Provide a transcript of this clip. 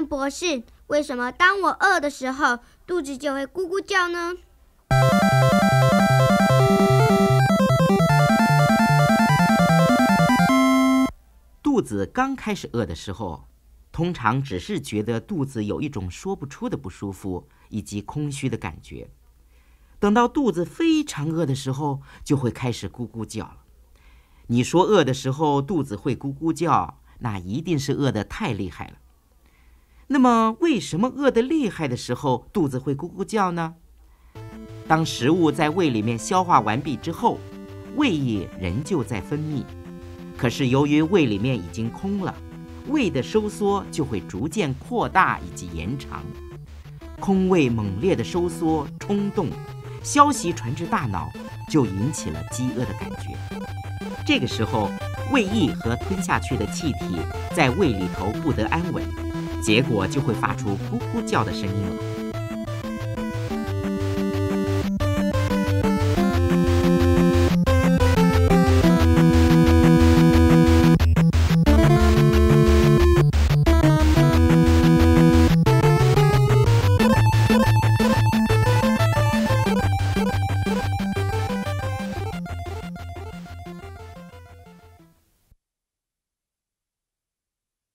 博士，为什么当我饿的时候，肚子就会咕咕叫呢？ 肚子刚开始饿的时候，通常只是觉得肚子有一种说不出的不舒服以及空虚的感觉。等到肚子非常饿的时候，就会开始咕咕叫了。你说饿的时候肚子会咕咕叫，那一定是饿得太厉害了。那么为什么饿得厉害的时候肚子会咕咕叫呢？当食物在胃里面消化完毕之后，胃液仍旧在分泌，可是由于胃里面已经空了，胃的收缩就会逐渐扩大以及延长。空胃猛烈的收缩冲动，消息传至大脑，就引起了饥饿的感觉。这个时候，胃液和吞下去的气体在胃里头不得安稳，结果就会发出咕咕叫的声音了。